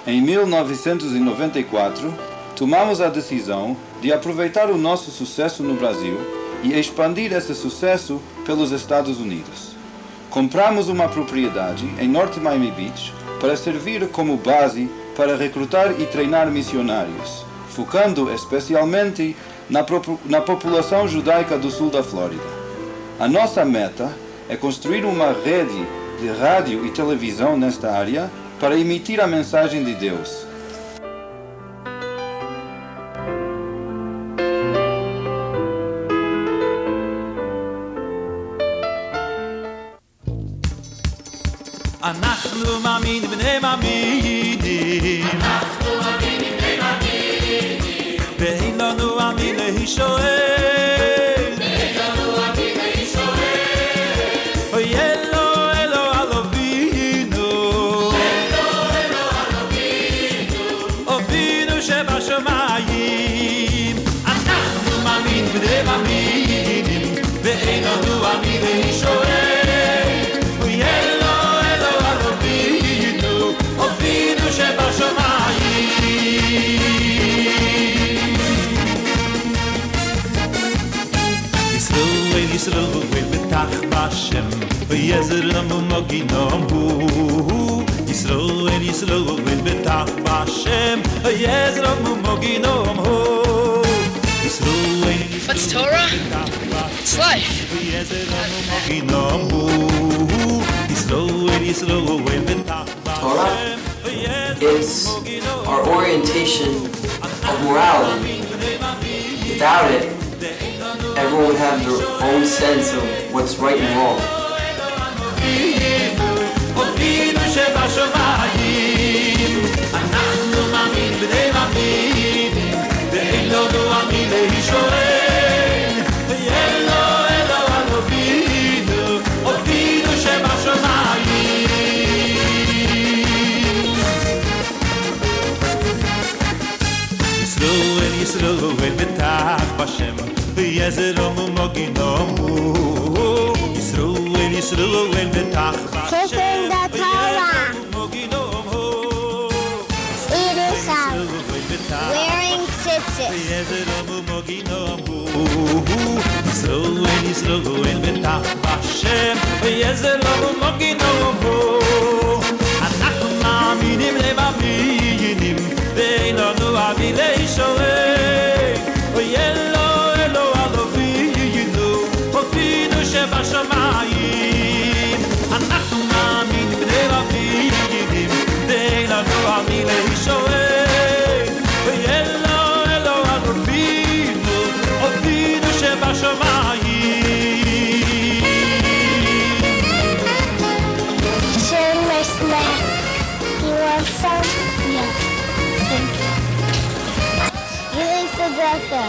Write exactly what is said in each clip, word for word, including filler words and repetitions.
Em mil novecentos e noventa e quatro, tomamos a decisão de aproveitar o nosso sucesso no Brasil e expandir esse sucesso pelos Estados Unidos. Compramos uma propriedade em North Miami Beach para servir como base para recrutar e treinar missionários, focando especialmente na, na população judaica do sul da Flórida. A nossa meta é construir uma rede de rádio e televisão nesta área para emitir a mensagem de Deus. אנחנו מאמינים בני מאמינים אנחנו מאמינים בני מאמינים ואין לנו עמי להישואל ואין לנו עמי להישואל אוי אלו אלו אלובינו אלו אלו אלובינו אבינו שבשמיים אנחנו מאמינים בני מאמינים ואין לנו עמי להישואל אוי אלו אבינו שבשמיים ישראל ישראל בטח בשם ויעזרם ומגינם הוא ישראל ישראל בטח בשם ויעזרם ומגינם הוא What's Torah? It's life. Torah is our orientation of morality. Without it, everyone would have their own sense of what's right and wrong. Yisroel betach b'Hashem v'yezerom u'moginom hu Yisroel Yisroel betach b'Hashem v'yezerom u'moginom hu Eat us out, wearing tzitzit. v'yezerom u'moginom hu Yisroel Yisroel betach b'Hashem v'yezerom u'moginom hu אנחנו מאמינים למאמינים ואין לנו עמי להישואל אוי אלו אלו אלובינו אבינו שבשמיים אנחנו מאמינים למאמינים ואין לנו עמי להישואל אוי אלו אלו אלובינו אבינו שבשמיים You are so young. Thank you. Healing for Becca.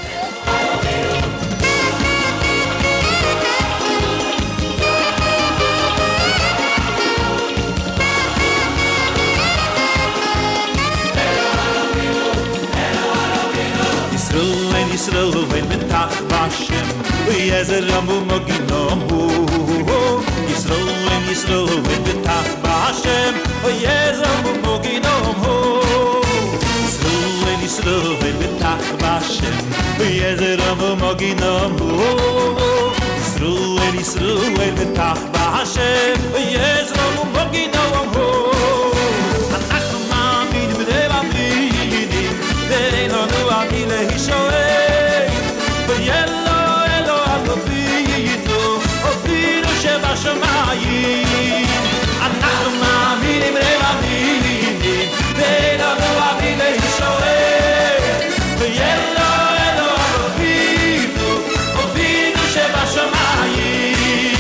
Yisroel Yisroel betach b'Hashem v'yezerom u'moginom hu Yisroel Yisroel betach b'Hashem v'yezerom u'moginom hu Yisroel Yisroel betach b'Hashem v'yezerom u'moginom hu Yisroel Yisroel betach b'Hashem v'yezerom u'moginom hu אנחנו מאמינים ומאמינים ואין לנו עמי להישואל ויאלו אלו אלובינו אבינו שבשמיים אנחנו מאמינים ומאמינים ואין לנו עמי להישואל ויאלו אלו אלובינו אבינו שבשמיים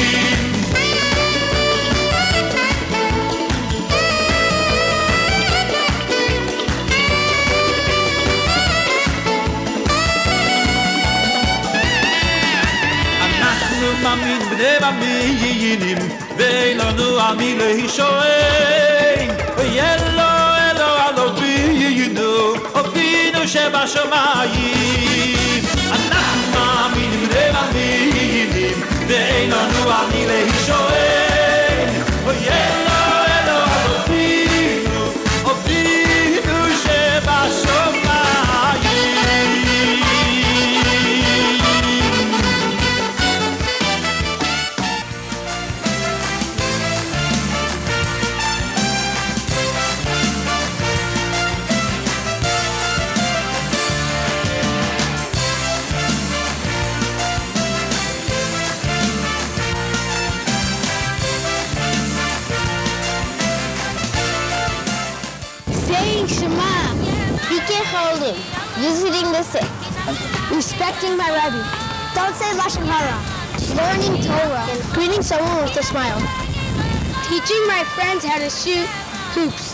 מאמין בני מאמינים ואין לנו עמי להישואל ויאלו אלו אלובינו אבינו שבשמיים אנחנו מאמינים בני מאמינים ואין לנו עמי להישואל ויאלו אלו אלובינו אבינו Saying Shema. Bikei Cholim. Visiting the sick. Respecting my Rebbe. Don't say Lashon Hara. Learning Torah. Greeting someone with a smile. Teaching my friends how to shoot hoops.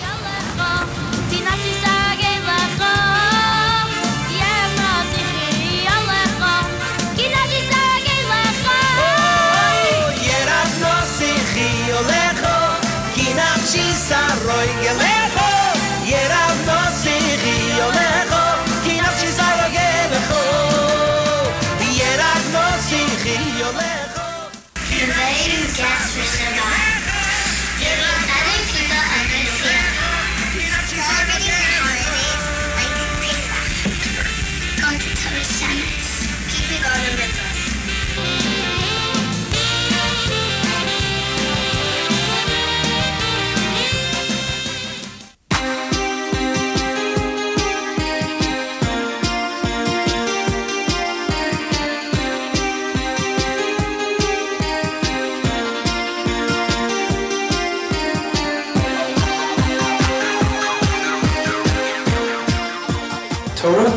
Torah,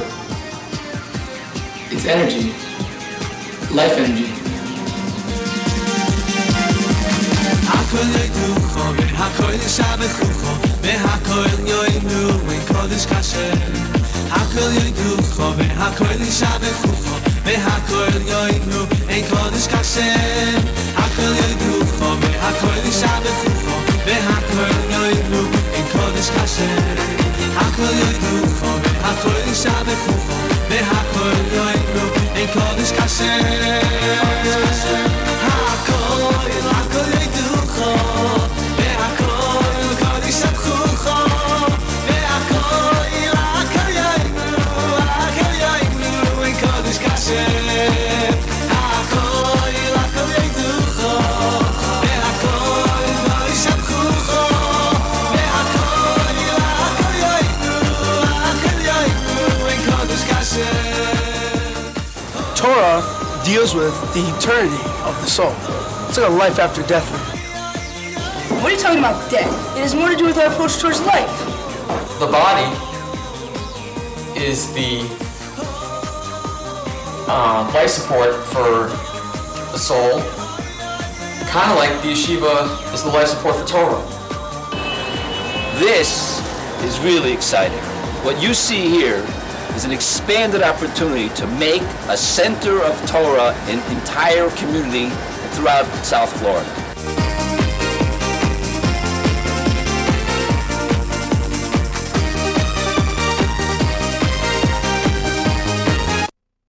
it's energy, life energy. Hakol yoiducho, v'hakol yishabechucho, v'hakol yoinu, v'kodesh kasher. Hakol yoiducho, v'hakol yishabechucho, v'hakol yoinu, v'kodesh kasher. Hakol yoiducho, v'hakol yishabechucho, v'hakol yoinu, v'kodesh kasher. Hakol yoiducho, v'hakol yishabechucho, v'hakol yoinu, v'kodesh kasher. Hakol, hakol yoiducho, v'hakol kodesh abchucho, v'hakol, hakol yoinu, hakol yoinu, v'kodesh kasher. Hakol, hakol yoiducho, v'hakol kodesh abchucho, v'hakol, hakol yoinu, hakol yoinu, v'kodesh kasher. Torah deals with the eternity of the soul. It's like a life after death. What are you talking about, death? It has more to do with our approach towards life. The body is the uh, life support for the soul, kind of like the yeshiva is the life support for Torah. This is really exciting. What you see here is an expanded opportunity to make a center of Torah in entire community throughout South Florida.